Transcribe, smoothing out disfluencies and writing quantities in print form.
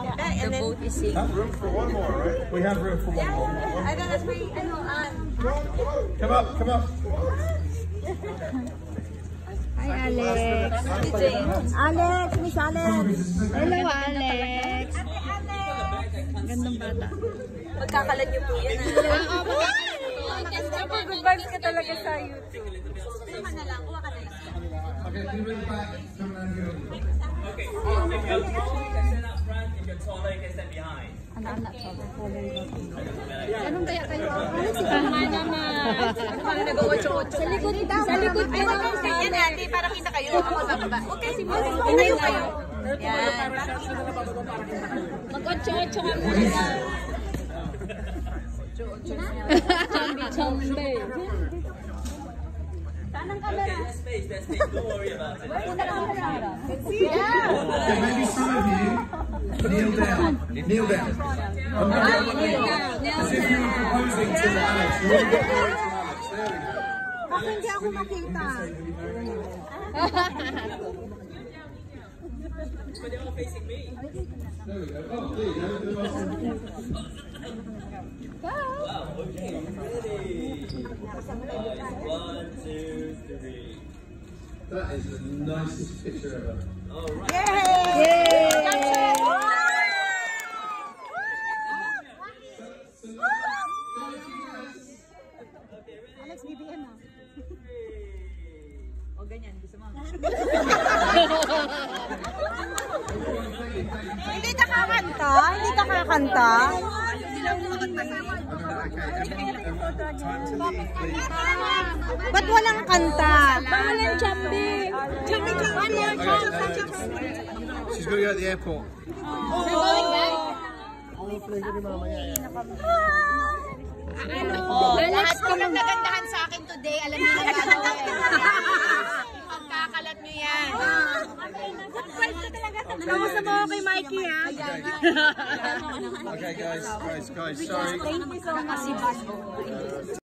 The boat is sinking. Have room for one more, right? We have room for one more. I don't know, Come up, come up. Hi, Alex. Alex, Miss Alex. Hello, Alex. Gandang bata. Magkakalat niyo po yan. Good vibes ka talaga sa YouTube. Sama na lang, kuha ka na lang. Okay, can you bring it back? Come around here. Okay, if you're tall, you can stand up front. If you're taller, you can stand behind. Anak-anak sa anong kaya kayo? Alex, tama naman. Parang nag-8-8. Sa likod daw. Sa likod ka lang. Yan ate, para kita kayo. Ako sa baba. Okay, tayo kayo. Yan. Mag-8-8 ka muna. Chambi-chambi. Saan ang camera? There's space, don't worry about it. Okay, maybe some of you kneel down. Kneel down. I'm going to kneel down. As if you were proposing to Alex. You want to get married to Alex. There we go. Bakit hindi ako makita? But they're all facing me. There we go. Oh, there you go. Wow, okay, ready. Nice. 1, 2, 3. That is the nicest picture ever. All right. Yay! Alex, BBM ah. O ganyan, gusto mo? Hindi ka kakanta? Hindi ka kakanta? Ba't walang kanta? Walang chambi. Chambi. She's going to go at the airport. We're going back? Lahat ko lang nagandahan sa akin today. Alam niyo na gagawin. Pagkakalat niyo yan. Good vibes ka talaga. Nakamusta mo kay Mikey ha? Okay, guys, sorry. Thank you so much.